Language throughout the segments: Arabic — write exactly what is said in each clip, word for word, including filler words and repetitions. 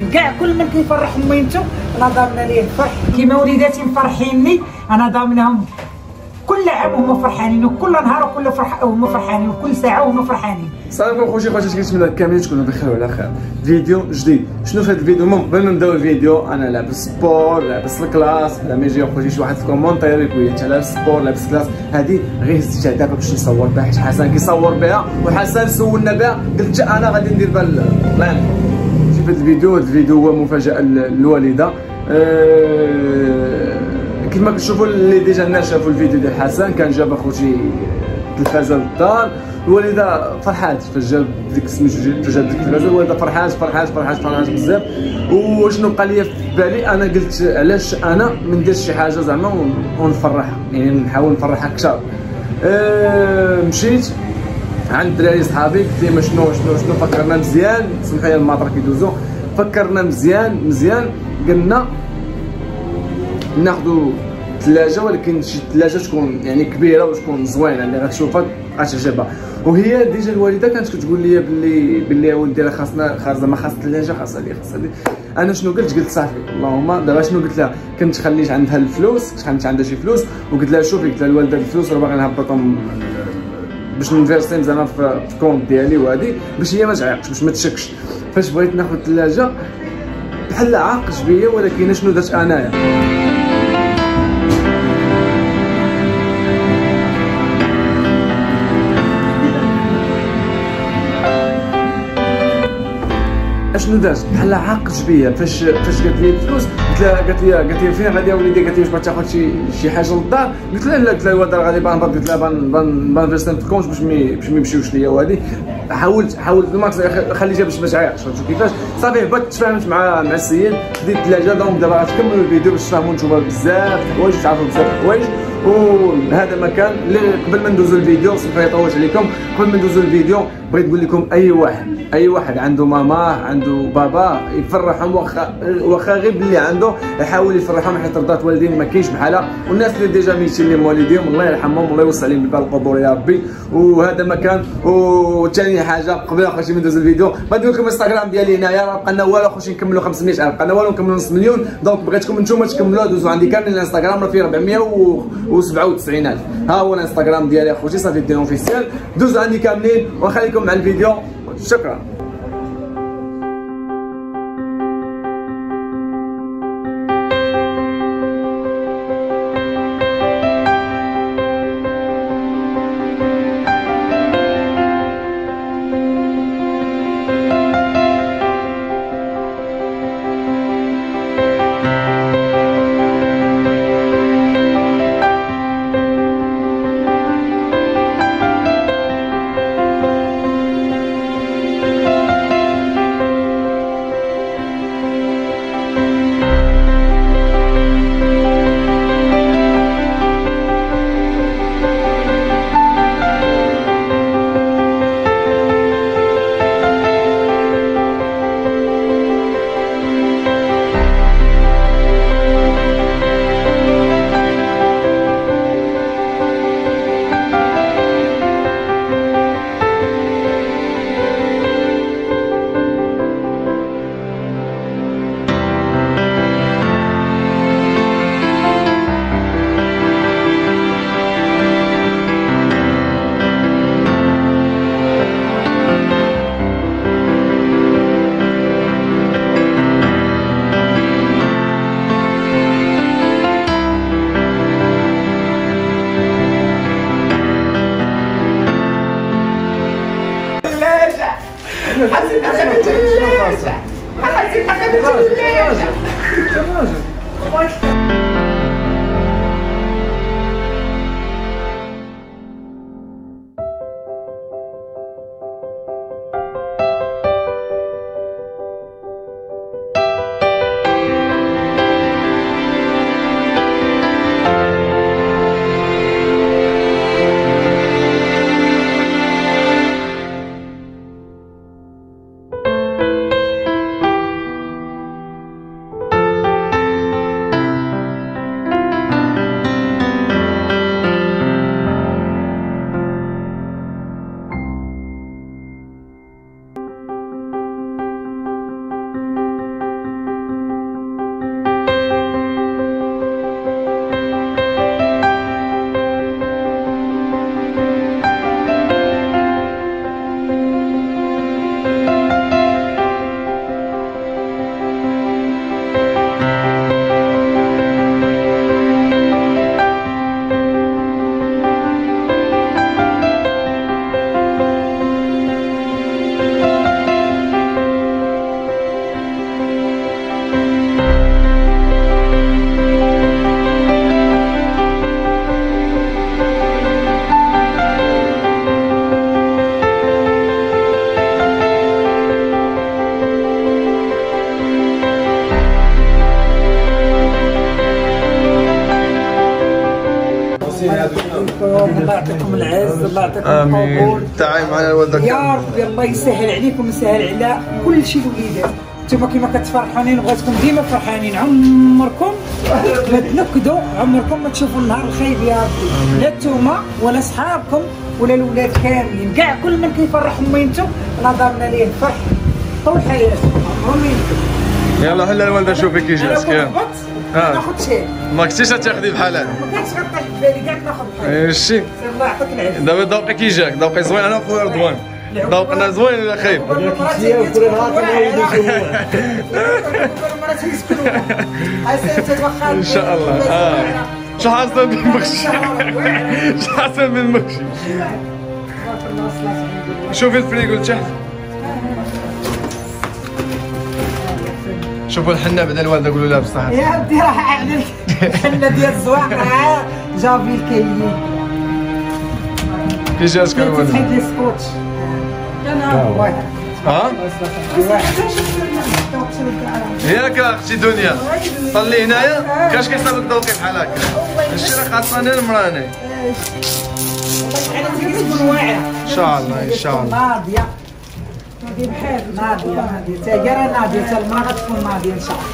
كاع كل من كيفرح ميمتو انا ضامنه ليه الفرح كيما وليداتي مفرحيني، انا ضامنهم كل عام هما فرحانين وكل نهار وكل فرح هما فرحانين وكل ساعه هما فرحانين. السلام عليكم خوتي خواتاتي، كنتمنى كاملين تكونوا بخير وعلى خير. فيديو جديد. شنو في هذا الفيديو؟ المهم قبل ما نبداو الفيديو، انا لابس سبور لابس الكلاس، بلا ما يجي خوتي شي واحد في كومونتير يقول لي انت لابس سبور لابس كلاس، هذه غير هزيتها دابا باش نصور بها حيت حسن كيصور بها وحسن سولنا بها، قلت انا غادي ندير بها البلان. شوف هذا الفيديو، هذا الفيديو هو مفاجاه للوالده. أه كما كتشوفوا اللي ديجا الناس شافوا الفيديو ديال حسن، كان جاب اخوتي التلفازه للدار، الوالده فرحات فاش جاب ديك سميتو فاش جاب ديك التلفازه، الوالده فرحات فرحات فرحات فرحات بزاف. وشنو بقى لي في بالي، انا قلت علاش انا ما نديرش شي حاجه زعما ونفرحها، يعني نحاول نفرحها اكثر. أه مشيت عند الدراري صحابي قلت لهم شنو شنو شنو فكرنا مزيان، سمحوا لي الماطر كيدوزو، فكرنا مزيان مزيان قلنا ناخذوا ثلاجه، ولكن شي ثلاجه تكون يعني كبيره وتكون زوينه اللي غتشوفها غتعجبها. وهي ديجا الوالده كانت كتقول لي باللي باللي ولدي راه خاصنا خاص زعما خاص ثلاجه خاصها لي خاصها لي. انا شنو قلت؟ قلت صافي اللهم دابا شنو قلت لها؟ كنت خليت عندها الفلوس، كانت عندها شي فلوس، وقلت لها شوفي، قلت لها الوالده الفلوس راه باغي نهبطهم باش نفيرسيهم زعما في الكونت ديالي وهادي، باش هي ما تعيقش باش ما تشكش. فاش بغيت ناخذ ثلاجه بحال عاقش بيا، ولكن شنو درت انايا؟ شنو دارت؟ بحال عاقش بيا. فاش فاش قالت لي الفلوس قلت لها قالت لي قالت لي فين غادي يا وليدي؟ قالت لي واش باغي تاخذ شي شي حاجه للدار؟ قلت لها لا، قلت لها الوالده غادي بان قلت لها بان بان بان فيرسيهم في الكونت باش مي باش ما يمشيوش ليا وهادي. حاولت حاولت الماكس خليتها باش ما تعيقش. فهمتوا كيفاش؟ صافي هبطت تفاهمت مع مع السيد، خديت الثلاجه. دونك دابا غتكملوا الفيديو باش تفهموا نتوما بزاف الحوايج وتعرفوا بزاف الحوايج. وهذا مكان اللي قبل ما ندوزو الفيديو سمحوا لي طولت عليكم، قبل ما ندوزو الفيديو بغيت نقول لكم اي واحد اي واحد عنده ماماه عنده بابا يفرحهم، واخا واخا غير باللي عنده يحاول يفرحهم، حيت رضات والدين ما كاينش بحالها. والناس اللي ديجا ميتين لهم والديهم الله يرحمهم الله يوسع عليهم بالبال القبور يا ربي. وهذا مكان. وثاني حاجه قبل اخوتي ما ندوز الفيديو بغيت نقول لكم الانستغرام ديالي هنايا راه بقى لنا والو اخوتي نكملوا خمسمية الف، بقى لنا والو نكملوا نص مليون. دونك بغيتكم نتوما تكملوا دوزوا عندي كامل الانستغرام راه فيه أربعمية وسبعة وتسعين الف. ها هو الانستغرام ديالي اخوتي، صافي ديروا اوفيسيال دوزوا عندي كاملين. ونخليكم مع الفيديو. شكرا. حسيت اخذت الثلاجة، حسيت اخذت الثلاجة. الله يعطيكم العز، الله يعطيكم امين. القبول. تعاي معنا الوالده يا ربي الله يسهل عليكم ويسهل على كل شيء الوليدات. نتوما كيما كتفرحوني بغيتكم ديما فرحانين، عمركم ما تنكدوا، عمركم ما تشوفوا النهار الخايب يا ربي، لا نتوما ولا صحابكم ولا الاولاد كاملين، كاع كل من كيفرح ميمتو الله ضامنه ليه الفرح طول حياته عمرهم ينكد. يلا حلا الوالده شوفي كي جات كاع. اه ناخذ شيء ما كنتيش تاخذي بحالها. ما كانش غطى في بالي كاع ناخذ بحال. ماشي. الله يعطيك العافيه. دابا ذوقي كي جاك، ذوقي زوين انا وخويا رضوان. ذوقنا زوين ولا خايب؟ ان شاء الله. اه شو حاصل بالمخشي؟ شو حاصل بالمخشي؟ شوفي الفريكو لتحت. شوفوا الحنه بعدا الوالده قولوا لها بصح. يا ودي راه عامل الحنه ديال الزواق راه جابي الكاين. كي جاتك الوالده؟ تحيد لي سكوتش. انا واحد. ها؟ ياك اختي دنيا طلي هنايا كاش كيصير لك ذوقي بحال هكا. هادشي راه خاصني المراه انايا. ان شاء الله ان شاء الله. ناضيه ناضيه ناضيه تاجر ناضيه حتى المراه غتكون ناضيه ان شاء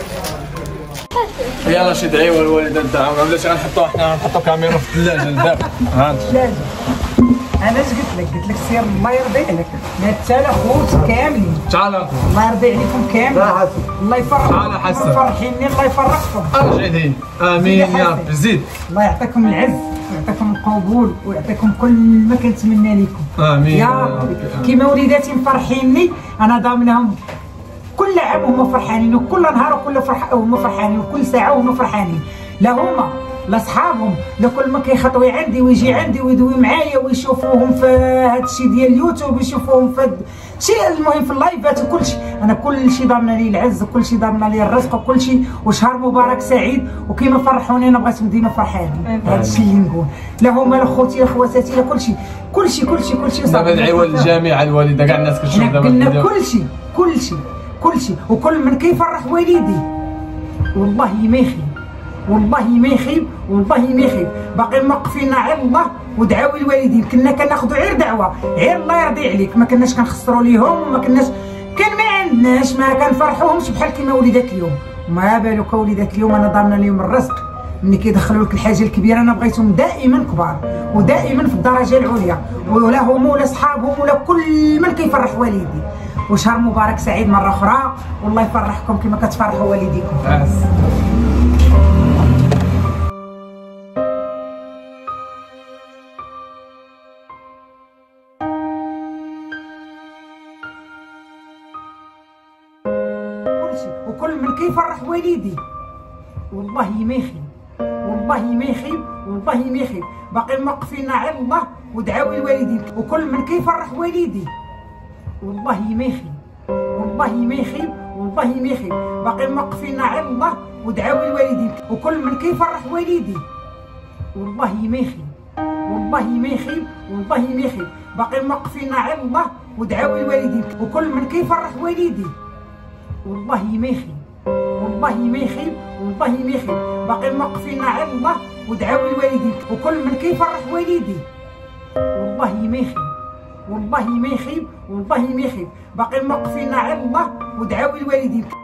الله. يلا شي دعيوه الوالده ندعوا بلاتي غنحطوها حنا غنحطو كاميرا في الثلاجه لدابا. ها انت الثلاجه انا اش قلت لك؟ قلت لك سير الله يرضي عليك، ما حتى لا خوت كاملين. تعال الله يرضي عليكم كاملين. الله يفرحكم. تعال حسن. فرحيني الله يفرحكم. ارجع لي. امين يا رب زيد. الله يعطيكم العز ويعطيكم القبول ويعطيكم كل ما كنتمنى لكم. امين يا ربي. كيما وليداتي مفرحيني انا ضامنهم كل عام هما فرحانين، وكل نهار وكل فرح هما فرحانين، وكل ساعه هما فرحانين، لا هما لا صحابهم لا كل ما كيخطوي عندي ويجي عندي ويدوي معايا ويشوفوهم في هذا الشيء ديال اليوتيوب، يشوفوهم في شيء المهم في اللايفات وكل شيء. انا كل شيء ضامنه لي العز وكل شيء ضامنه لي الرزق وكل شيء، وشهر مبارك سعيد. وكيما فرحوني انا بغيتهم ديما فرحانين. هذا الشيء اللي نقول، لا هما لا خوتي لا خواتاتي لا كل شيء كل شيء كل شيء كل شيء. دابا ندعيو للجميع الوالده كاع الناس كتشوف دابا قلنا كل شيء كل شيء كل شيء، وكل من كيفرح والدي والله ما يخيب، والله ما يخيب، والله ما يخيب. باقي موقفين على الله ودعاو الوالدين، كنا كناخذوا غير دعوه غير الله يرضي عليك، ما كناش كنخسروا ليهم، ما كناش كان ما عندناش ما كنفرحوهمش بحال كيما وليدات اليوم. وما بالك وليدات اليوم انا ضامنه لهم الرزق، ملي كيدخلوا لك الحاجه الكبيره انا بغيتهم دائما كبار ودائما في الدرجه العليا، ولا هم ولا صحابهم ولا كل من كيفرح والدي. وشهر مبارك سعيد مره اخرى، والله يفرحكم كما كتفرحوا والديكم. وكل من كيفرح والدي والله ما يخيب، والله ما يخيب، والله ما يخيب. باقي موقفين على الله ودعاو الوالدين، وكل من كيفرح والدي والله ما يخيب، والله ما يخيب، والله ما يخيب. باقي موقفين على الله ودعاو الوالدين، وكل من كيفرح والدي والله ما يخيب، والله ما يخيب، والله ما يخيب. باقي موقفين على الله ودعاو الوالدين، وكل من كيفرح والدي والله ما يخيب، والله ما يخيب، والله ما يخيب. باقي موقفين على الله ودعاو الوالدين، وكل من كيفرح والدي والله ما يخيب، والله ما يخيب، والله ما يخيب. باقي موقفين على الله ودعاو الوالدين.